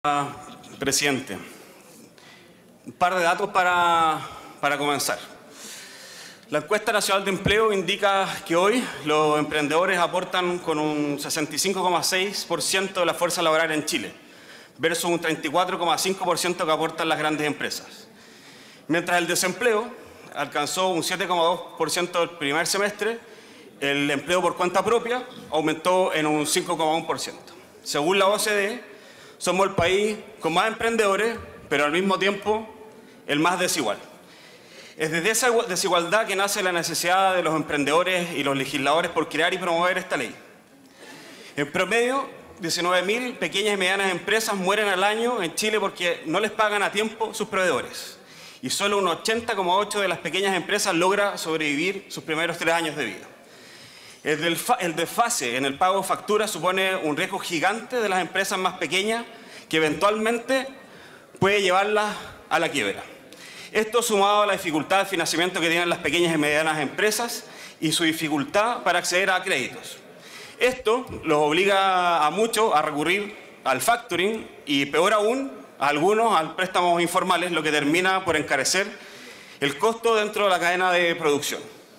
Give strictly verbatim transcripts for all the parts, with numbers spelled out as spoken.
Presidente, un par de datos para, para comenzar. La encuesta nacional de empleo indica que hoy los emprendedores aportan con un sesenta y cinco coma seis por ciento de la fuerza laboral en Chile, versus un treinta y cuatro coma cinco por ciento que aportan las grandes empresas. Mientras el desempleo alcanzó un siete coma dos por ciento el primer semestre, el empleo por cuenta propia aumentó en un cinco coma uno por ciento. Según la O C D E, somos el país con más emprendedores, pero al mismo tiempo el más desigual. Es desde esa desigualdad que nace la necesidad de los emprendedores y los legisladores por crear y promover esta ley. En promedio, diecinueve mil pequeñas y medianas empresas mueren al año en Chile porque no les pagan a tiempo sus proveedores. Y solo un ochenta coma ocho por ciento de las pequeñas empresas logra sobrevivir sus primeros tres años de vida. El desfase en el pago de facturas supone un riesgo gigante de las empresas más pequeñas que eventualmente puede llevarlas a la quiebra. Esto sumado a la dificultad de financiamiento que tienen las pequeñas y medianas empresas y su dificultad para acceder a créditos. Esto los obliga a muchos a recurrir al factoring y, peor aún, a algunos a préstamos informales, lo que termina por encarecer el costo dentro de la cadena de producción.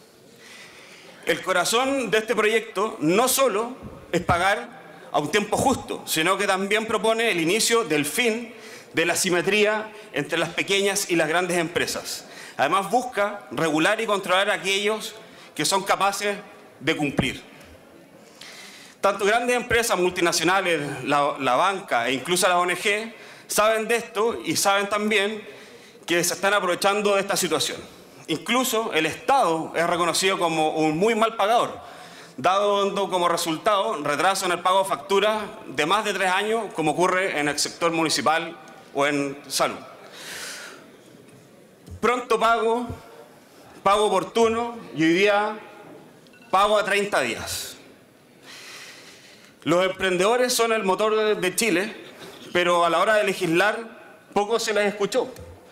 El corazón de este proyecto no solo es pagar a un tiempo justo, sino que también propone el inicio del fin de la asimetría entre las pequeñas y las grandes empresas. Además busca regular y controlar a aquellos que son capaces de cumplir. Tanto grandes empresas multinacionales, la, la banca e incluso las O N G saben de esto y saben también que se están aprovechando de esta situación. Incluso el Estado es reconocido como un muy mal pagador, dando como resultado retraso en el pago de facturas de más de tres años, como ocurre en el sector municipal o en salud. Pronto pago, pago oportuno y hoy día pago a treinta días. Los emprendedores son el motor de, de Chile, pero a la hora de legislar poco se les escuchó.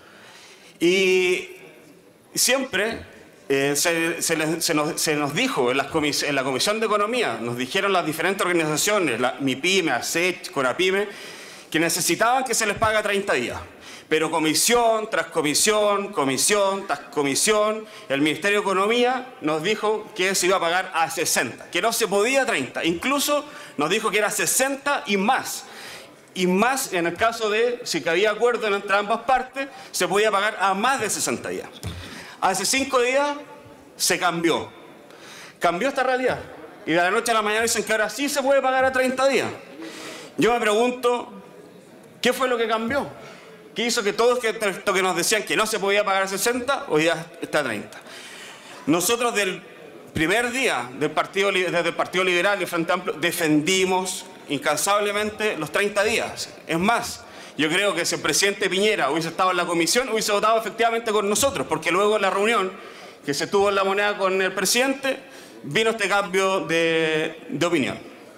Y siempre eh, se, se, les, se, nos, se nos dijo en, las comis en la Comisión de Economía, nos dijeron las diferentes organizaciones, la, MIPYME, ASECH, CONAPYME, que necesitaban que se les pague a treinta días. Pero comisión tras comisión, comisión tras comisión, el Ministerio de Economía nos dijo que se iba a pagar a sesenta, que no se podía a treinta. Incluso nos dijo que era sesenta y más. Y más en el caso de, si que había acuerdo entre ambas partes, se podía pagar a más de sesenta días. Hace cinco días se cambió. Cambió esta realidad. Y de la noche a la mañana dicen que ahora sí se puede pagar a treinta días. Yo me pregunto, ¿qué fue lo que cambió? ¿Qué hizo que todos esto que nos decían que no se podía pagar a sesenta, hoy ya está a treinta? Nosotros del primer día del partido, desde el Partido Liberal y el Frente Amplio defendimos incansablemente los treinta días. Es más, yo creo que si el presidente Piñera hubiese estado en la comisión, hubiese votado efectivamente con nosotros, porque luego en la reunión que se tuvo en La Moneda con el presidente, vino este cambio de, de opinión.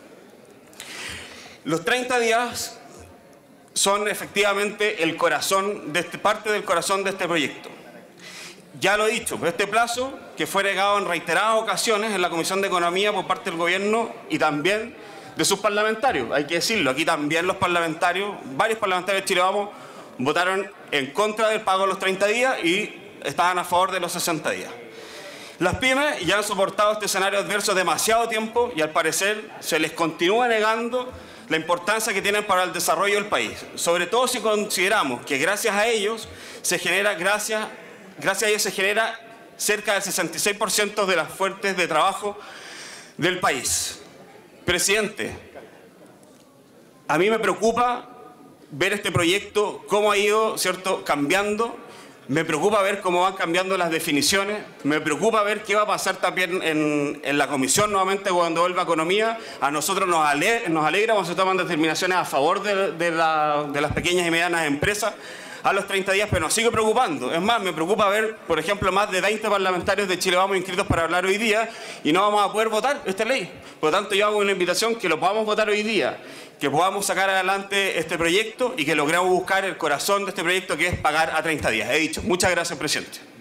Los treinta días son efectivamente el corazón de este, parte del corazón de este proyecto. Ya lo he dicho, este plazo que fue negado en reiteradas ocasiones en la Comisión de Economía por parte del gobierno y también de sus parlamentarios, hay que decirlo, aquí también los parlamentarios, varios parlamentarios de Chile Vamos, votaron en contra del pago de los treinta días y estaban a favor de los sesenta días. Las pymes ya han soportado este escenario adverso demasiado tiempo y al parecer se les continúa negando la importancia que tienen para el desarrollo del país, sobre todo si consideramos que gracias a ellos se genera, gracias, gracias a ellos se genera cerca del sesenta y seis por ciento de las fuentes de trabajo del país. Presidente, a mí me preocupa ver este proyecto, cómo ha ido, ¿cierto?, cambiando. Me preocupa ver cómo van cambiando las definiciones. Me preocupa ver qué va a pasar también en, en la comisión nuevamente cuando vuelva a Economía. A nosotros nos alegra, nos alegra cuando se toman determinaciones a favor de, de, la, de las pequeñas y medianas empresas a los treinta días, pero nos sigue preocupando. Es más, me preocupa ver, por ejemplo, más de veinte parlamentarios de Chile Vamos inscritos para hablar hoy día y no vamos a poder votar esta ley. Por lo tanto, yo hago una invitación que lo podamos votar hoy día, que podamos sacar adelante este proyecto y que logremos buscar el corazón de este proyecto, que es pagar a treinta días. He dicho. Muchas gracias, presidente.